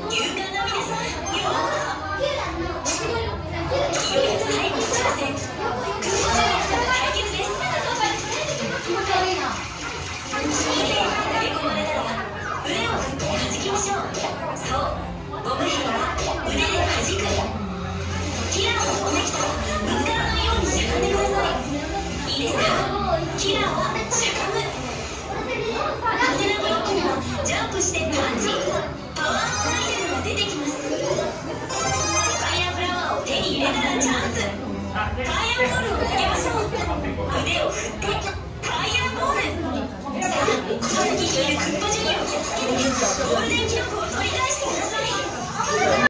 勇敢な皆さん、ようこそ。いよいよ最後の挑戦、クックジュニアとの対決です。以前投げ込まれたら腕を振って弾きましょう。そう、ゴム兵は腕で弾く。キラーが飛んできたらぶつからないようにしゃがんでください。いいですか？キラーはしゃがむ。ハテナブロックにはジャンプしてパンチ。パワーアイテムが出てきます。ファイヤーフラワーを手に入れたらチャンス。ファイヤーボールを投げましょう。腕を振ってファイヤーボール。さあ、この先にいるクッパジュニアをやっつけてゴールデン記録を取り返してください。